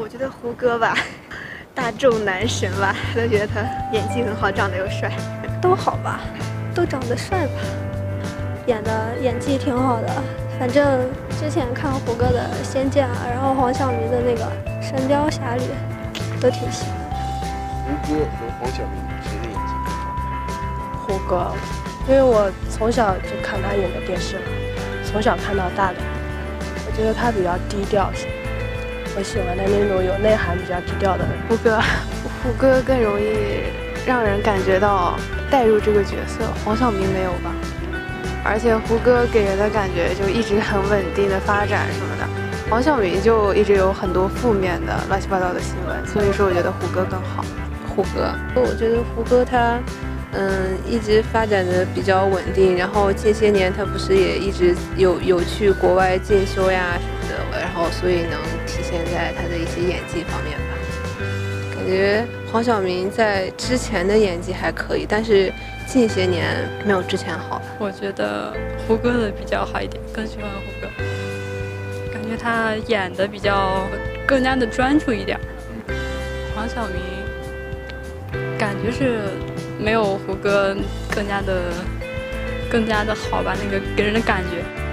我觉得胡歌吧，大众男神吧，都觉得他演技很好，长得又帅。 都好吧，都长得帅吧，演技挺好的。反正之前看胡歌的《仙剑》啊，然后黄晓明的那个《神雕侠侣》，都挺喜欢的。 胡歌和黄晓明谁的演技更好？ 胡歌，因为我从小就看他演的电视了，从小看到大的。我觉得他比较低调些，我喜欢的那种有内涵、比较低调的人。 胡歌更容易让人感觉到带入这个角色，黄晓明没有吧？而且胡歌给人的感觉就一直很稳定的发展什么的，黄晓明就一直有很多负面的乱七八糟的新闻，所以说我觉得胡歌更好。 胡歌，我觉得胡歌他一直发展的比较稳定，然后近些年他不是也一直有去国外进修呀什么的，然后所以能体现在他的一些演技方面吧。感觉黄晓明在之前的演技还可以，但是近些年没有之前好。 我觉得胡歌的比较好一点，更喜欢胡歌，感觉他演的比较更加的专注一点。黄晓明感觉是没有胡歌更加的好吧，那个给人的感觉。